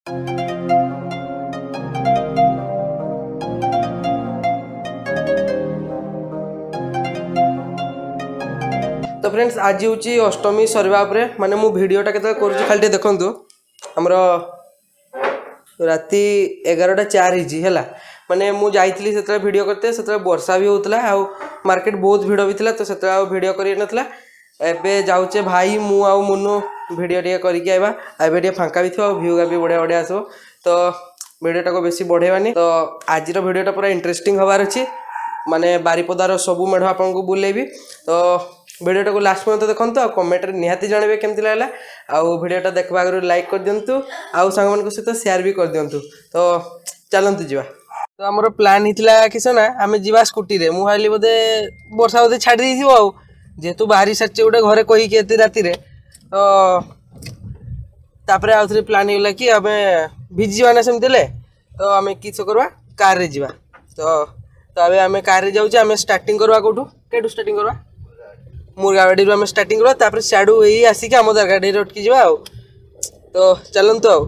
तो फ्रेंड्स आज हूँ अष्टमी सरवा माने मु भिडटा के खाली देखु आमर राति 11:04 है माने मु जाइली से वीडियो करते से वर्षा भी होता आउ मार्केट बहुत भिड़ भी था तो से वीडियो कर नथला एबे जाऊचे भाई मु आउ मुनु वीडियो टे करके आइबा एबे टे फांका भी थो व्यू भी बढ़िया बढ़िया आसो तो वीडियोटा को बेसी बढ़ेबानी तो आज वीडियोटा पूरा इंटरेस्टिंग हबार अच्छी माने बारिपदार सबू मेढ़ आपको बुलेबी तो वीडियोटा को लास्ट पर्यंत देखते आ कमेंट निहाती जानवे केमती लगला आउ वीडियोटा देखा आगे लाइक कर दिंतु आउ सांग सहित शेयर भी कर दिंतु तो चलतु जा तो आमर प्लान होता किस ना आम जा स्कूटी रे मु भाई बोधे वर्षा बोधे छाड़ी देथिबो आउ जेहेतु बाहरी सारी गोटे घरे कहीकि एत राति तो तापर आउ थे प्लान होगा कि आम भिजिवा ना सेमती तो आम किस करवा कार रे जीवा तो अबे आम कार रे जाऊँ आम स्टार्टिंग करवा कौटू केटू स्टार्टिंग करवा मुरगावाड़ी आम स्टार्टिंग करवा तापर सियाड़ू यही आसिक आम दरगाड़ी अटकी जा तो चलतु आउ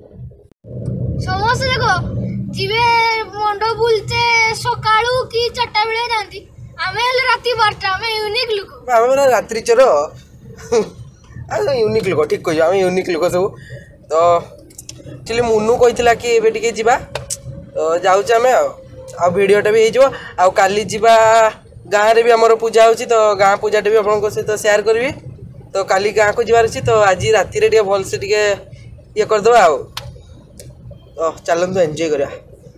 समस्त देखो जीवे मंड बुलते सकाळू की चट्टा बेले जानती आमे राती 12टा आमे यूनिक लोक आमे बरा रात्रि चोर आ यूनिक लोक ठीक कह आमे यूनिक लोक सब तो एक्चुअली मुन्नू कहितला कि एबे टिके जीवा तो जाउछ आमे आ वीडियोटा भी हो आ काली जीवा गाँव रे भी आमर पूजा होची तो गाँ पूजाटा भी आपन सहित शेयर करबी तो काली गाँ को जीवार अछि तो आज राति रे भल से टिके ये कर दबा आ तो चलंतु एंजॉय करिया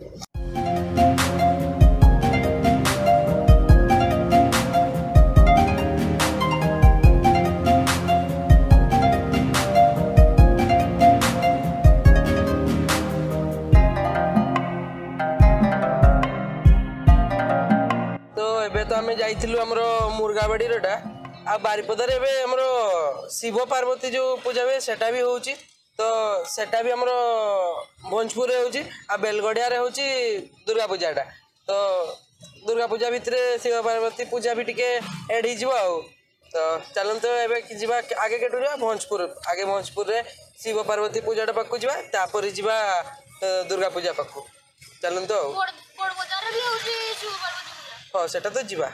तो आम जाइलु आमर मुरगाबाड़ी रोटा आ बारिपदार एमर शिव पार्वती जो पूजा हुए सेटा भी होची तो सेटा भी आमर भंजपुर होची आ बेलगड़िया होची दुर्गा पूजाटा तो दुर्गा पूजा भितर शिव पार्वती पूजा भी टिके एड हो तो चलते एबे जीवा आगे केटू जा भंजपुर आगे भंजपुर रे शिव पार्वती पूजाटा पाखु जीवा तापर जीवा दुर्गा पूजा पाखु चलते हाँ सेटा तो जीवा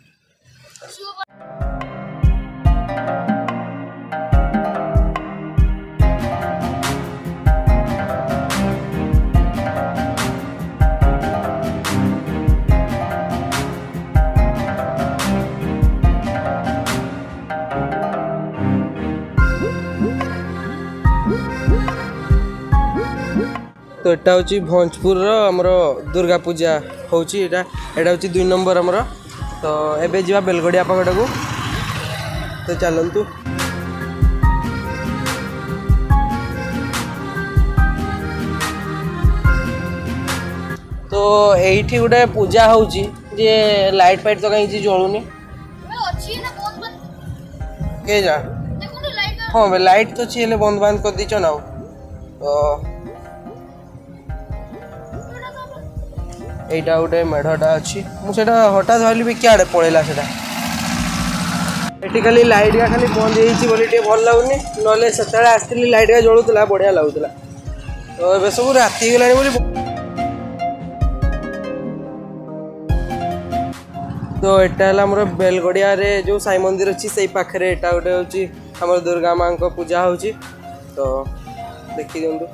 तो एटा हूँ भंजपुर आमर दुर्गा पूजा होची एटा 2 नंबर आमर तो एबे जीवा बेलगड़िया पकड़ा को तो चलतु तो एठी गोटे पूजा होची जे लाइट फाइट तो कहीं जलुनी के जा हाँ लाइट तो अच्छी बंद बंद कर दीच ना तो एटा गोटे मेढ़टा अच्छी मुझे हठात भाविली भी क्या पड़ेगा से खाली लाइट का खाली बंद होती भल लगुनि ना से आसती लाइट का जलूला बढ़िया लगुला तो ये सब राति गलानी तो यहाँ है बेलगड़िया जो साई मंदिर अच्छी से पाखे एटा गोटे हूँ दुर्गा माँ को पूजा हो तो देखी दिंतु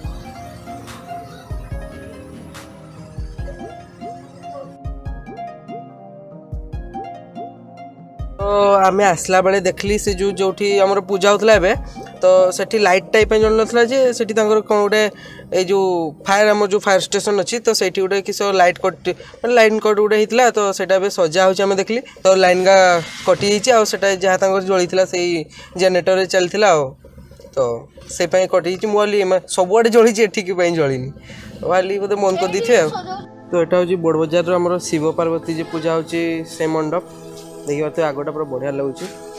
तो आम आसला बेले देखली से जो आमर पूजा होता है तो सेठी लाइट टाइप जल नाला जे सेठी कौन गोटे जो फायर आम जो फायर स्टेशन अच्छी तो सेठी गोटे किस लाइट कट लाइन कट गोटे होता तो सेटा सजा हो देखली तो लाइन का कटि जाटा जहाँ जली से जेनेटर चलता तो से कटि मुझे सबुआड़े जली एठिक जलिनी भाई बोधे मन कर दी तो यहाँ हूँ बड़ बजार आम शिव पार्वती जो पूजा हो मंडप देखिए तो आगटा पूरा बढ़िया लगुच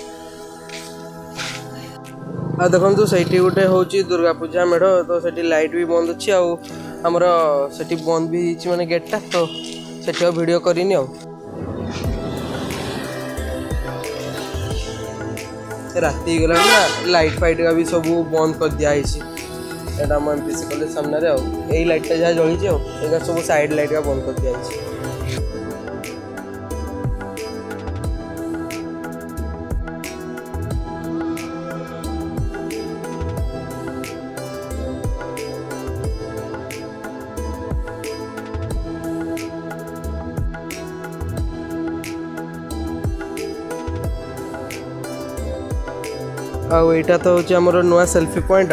आ देखो से गोटे हूँ दुर्गा पूजा मेढ़ तो से लाइट भी बंद अच्छी आमर से बंद भी माने गेटा तो से वीडियो करनी राति गला ना लाइट फाइट का भी सब बंद कर दिखाई एटा हम एमपीसी कॉलेज सामने रे यही लाइटा जहाँ जली एगा सब साइड लाइट का बंद कर दिया। आईटा तो हूँ आमर नुआ सेल्फी पॉइंट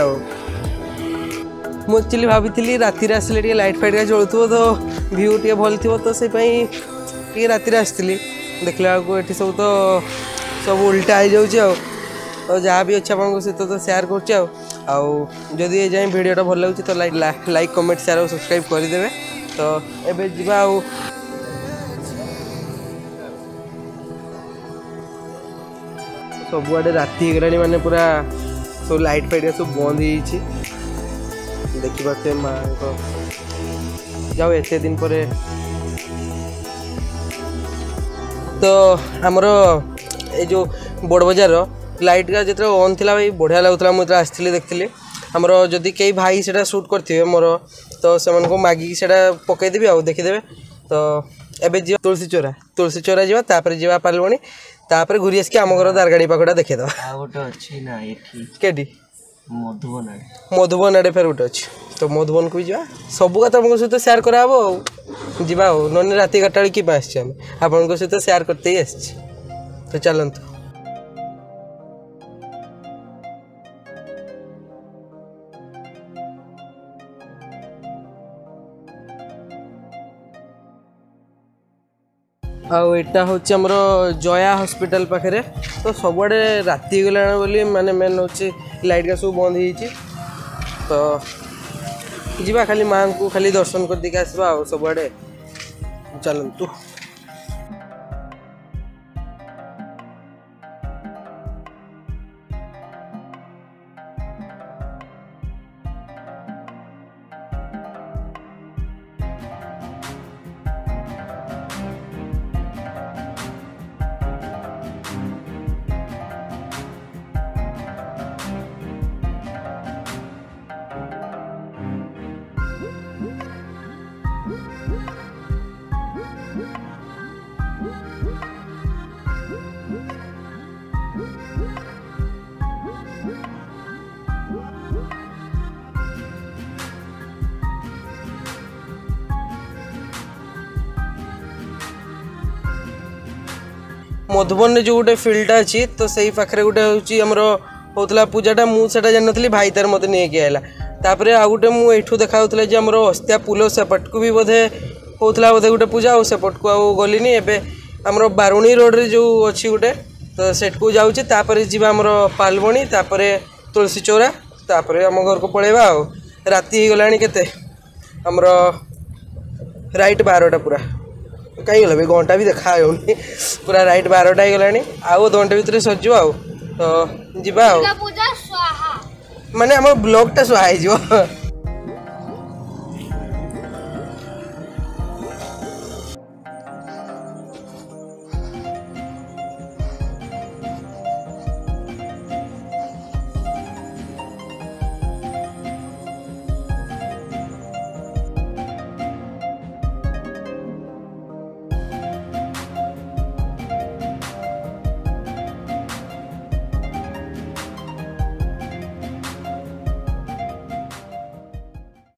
मुझे भाभी राति आसले लाइट फाइट का जलुव तो व्यू टे भल थी तो से राति आसती देखला बेलू सब तो सब उल्टा हो जाऊँ जहाँ भी अच्छे आपको सहित तो सेयार करुँदी ये जाए भिडटा भल लगे तो लाइक कमेंट शेयर और सब्सक्राइब करदे। तो एबे जीवा सबुआडे राति गलानी माने पूरा सब लाइट फाइट सब बंद हो देखी पाते माँ को जाओ एते दिन पर तो आमर ये जो बड़ बजार लाइट का जो ऑन थी भाई बढ़िया लगुला मुझे आसती देखी आमर जदि कई भाई से शूट करते मोर तो से मागिकी से पकईदेवी आ देखीदे। तो एबे जी तुलसी चोरा जावा तापर जीवा पालवणी तापर घूरी आसिक आम घर दारगाड़ी पाखटा देखीद मधुबन आड़े फेर गोटे अच्छी तो मधुबन को भी जा सब कथा आप सहित सेयार कराब जीवा नन राति 11टा बेले कि आम आप सहित सेयार करते ही आसी तो चलतु। आईटा हूँ आमर जया हॉस्पिटल पाखे तो सबुआडे राति गला बोली माने मेन हूँ लाइट का सब बंद हो तो जीवा खाली माँ को खाली दर्शन कर देके आसवा सबुआडे चलतु। मधुबन जो गोटे फिल्डटा अच्छी तो सही पाखे गोटे हूँ होता पूजाटा मुझे जानी भाई तार मत नहीं आला तापर आ गए मुझे देखा आमर हस्तिया पुल सेपट को भी बोधे होता बोधे गोटे पूजा और सेपट को आउ गलिनी एबे आमर बारुणी रोड रे जो अच्छी गोटे तो सेट को जाऊँचे तापर जीवा आमर पालवणी तापर तुलसी चौरा तापर आम घर को पलैबा आ राति हो गलानी केते आमर राइट 12टा पूरा कहीं गला घंटा भी देखा पूरा राइट 12टा हो गलानी आउ घंटे भितर सजिव आ तो जीवा माने आम ब्लॉगटा स्वाहा